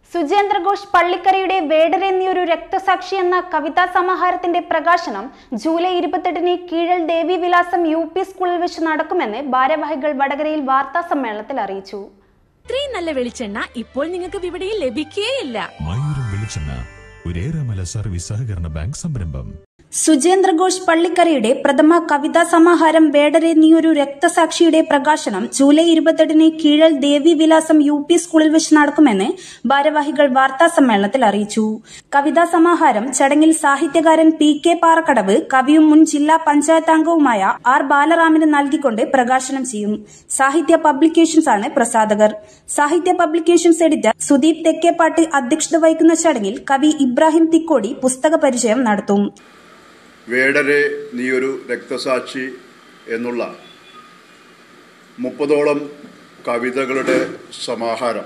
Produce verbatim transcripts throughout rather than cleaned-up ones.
സുജേന്ദ്ര ഘോഷ് പള്ളിക്കരയുടെ വേടർ എന്നിയൊരു രക്തസാക്ഷി എന്ന കവിതാ സമാഹാരത്തിന്റെ പ്രകാശനം ജൂലൈ ഇരുപത്തെട്ടിന് കീഴൽ ദേവി വിലാസം യു പി സ്കൂളിൽ വെച്ച് നടക്കുമെന്ന് ഭാരവാഹികൾ വടകരയിൽ വാർത്താ സമ്മേളനത്തിൽ അറിയിച്ചു. ഇത്രയും നല്ല വെളിച്ചെണ്ണ ഇപ്പോൾ നിങ്ങൾക്ക് വിപണിയിൽ ലഭിക്കുകയില്ല. മയൂരം വെളിച്ചെണ്ണ ഒരു ഏറെമല സർവീസ് സഹകരണ ബാങ്ക് സംരംഭം. സുജേന്ദ്ര ഘോഷ് പള്ളിക്കരയുടെ പ്രഥമ കവിതാ സമാഹാരം വേടർ എന്നിയൊരു രക്തസാക്ഷിയുടെ പ്രകാശനം ജൂലൈ ഇരുപത്തെട്ടിന് കീഴൽ ദേവി വിലാസം യു പി സ്കൂളിൽ വെച്ച് നടക്കുമെന്ന് ഭാരവാഹികൾ വാർത്താ സമ്മേളനത്തിൽ അറിയിച്ചു. കവിതാ സമാഹാരം ചടങ്ങിൽ സാഹിത്യകാരൻ പി കെ പാറക്കടവ് കവിയും മുൻ ജില്ലാ പഞ്ചായത്ത് അംഗവുമായ ആർ ബാലറാമിന് നൽകിക്കൊണ്ട് പ്രകാശനം ചെയ്യും. സാഹിത്യ പബ്ലിക്കേഷൻസ് ആണ് പ്രസാധകർ. സാഹിത്യ പബ്ലിക്കേഷൻസ് എഡിറ്റർ സുദീപ് തെക്കേപ്പാട്ട് അധ്യക്ഷത വഹിക്കുന്ന ചടങ്ങിൽ കവി ഇബ്രാഹിം തിക്കോടി പുസ്തക പരിചയം നടത്തും. വേടരെ നീയൊരു രക്തസാക്ഷി എന്നുള്ള മുപ്പതോളം കവിതകളുടെ സമാഹാരം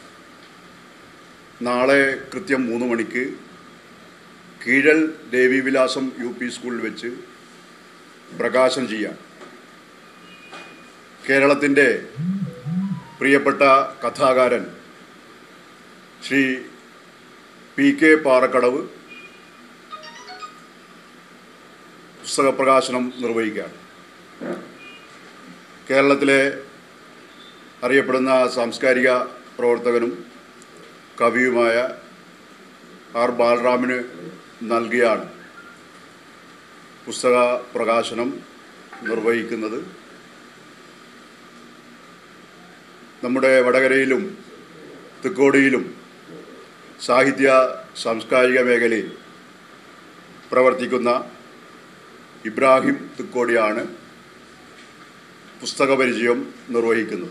നാളെ കൃത്യം മൂന്ന് മണിക്ക് കീഴൽ ദേവി വിലാസം യു പി സ്കൂളിൽ വെച്ച് പ്രകാശനം ചെയ്യാം. കേരളത്തിൻ്റെ പ്രിയപ്പെട്ട കഥാകാരൻ ശ്രീ പി കെ പാറക്കടവ് പുസ്തക പ്രകാശനം നിർവഹിക്കുകയാണ്. കേരളത്തിലെ അറിയപ്പെടുന്ന സാംസ്കാരിക പ്രവർത്തകനും കവിയുമായ ആർ ബാലറാമിന് നൽകിയാണ് പുസ്തക പ്രകാശനം നിർവഹിക്കുന്നത്. നമ്മുടെ വടകരയിലും തിക്കോടിയിലും സാഹിത്യ സാംസ്കാരിക മേഖലയിൽ പ്രവർത്തിക്കുന്ന ഇബ്രാഹിം തിക്കോടിയാണ് പുസ്തക പരിചയം നിർവഹിക്കുന്നത്.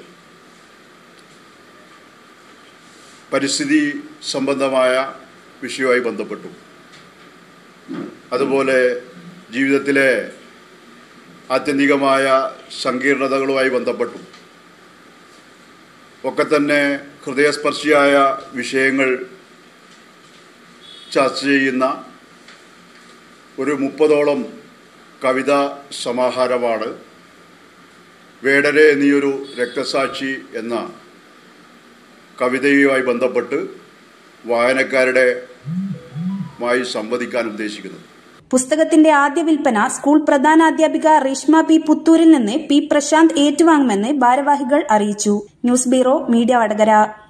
പരിസ്ഥിതി സംബന്ധമായ വിഷയവുമായി ബന്ധപ്പെട്ടു, അതുപോലെ ജീവിതത്തിലെ ആത്യന്തികമായ സങ്കീർണതകളുമായി ബന്ധപ്പെട്ടു ഒക്കെ തന്നെ ഹൃദയസ്പർശിയായ വിഷയങ്ങൾ ചർച്ച ചെയ്യുന്ന ഒരു മുപ്പതോളം കവിതാ സമാഹാരമാണ് വേടരെ എന്നീയൊരു രക്തസാക്ഷി എന്ന കവിതയുമായി ബന്ധപ്പെട്ട് വായനക്കാരുടെ മായി സംവദിക്കാൻ ഉദ്ദേശിക്കുന്നത്. പുസ്തകത്തിന്റെ ആദ്യ വിൽപ്പന സ്കൂൾ പ്രധാനാധ്യാപിക റീഷ്മ പി പുത്തൂരിൽ നിന്ന് പി പ്രശാന്ത് ഏറ്റുവാങ്ങുമെന്ന് ഭാരവാഹികൾ അറിയിച്ചു. News bureau media Vadakara.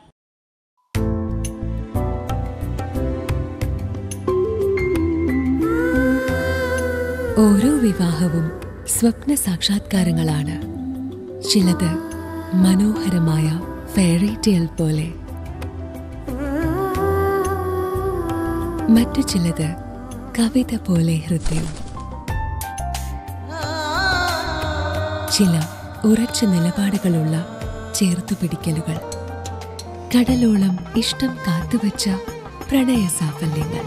ഓരോ വിവാഹവും സ്വപ്ന സാക്ഷാത്കാരങ്ങളാണ്. ചിലത് മനോഹരമായ ഫെയറി ടെയിൽ പോലെ, മറ്റു ചിലത് കവിത പോലെ ഹൃദയം. ചില ഉറച്ച നിലപാടുകളുള്ള ചേർത്തുപിടിക്കലുകൾ, കടലോളം ഇഷ്ടം കാത്തുവച്ച പ്രണയ സാഫല്യങ്ങൾ.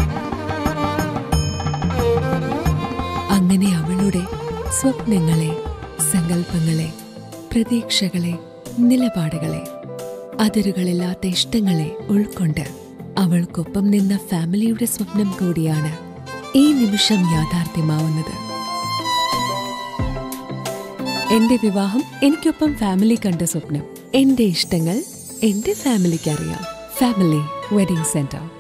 അങ്ങനെ അവളുടെ സ്വപ്നങ്ങളെ, സങ്കല്പങ്ങളെ, പ്രതീക്ഷകളെ, നിലപാടുകളെ, അതിരുകളില്ലാത്ത ഇഷ്ടങ്ങളെ ഉൾക്കൊണ്ട് അവൾക്കൊപ്പം നിന്ന ഫാമിലിയുടെ സ്വപ്നം കൂടിയാണ് ഈ നിമിഷം യാഥാർത്ഥ്യമാവുന്നത്. എന്റെ വിവാഹം എനിക്കൊപ്പം ഫാമിലി കണ്ട സ്വപ്നം. എന്റെ ഇഷ്ടങ്ങൾ എന്റെ ഫാമിലിക്ക് അറിയാം. Family wedding centre.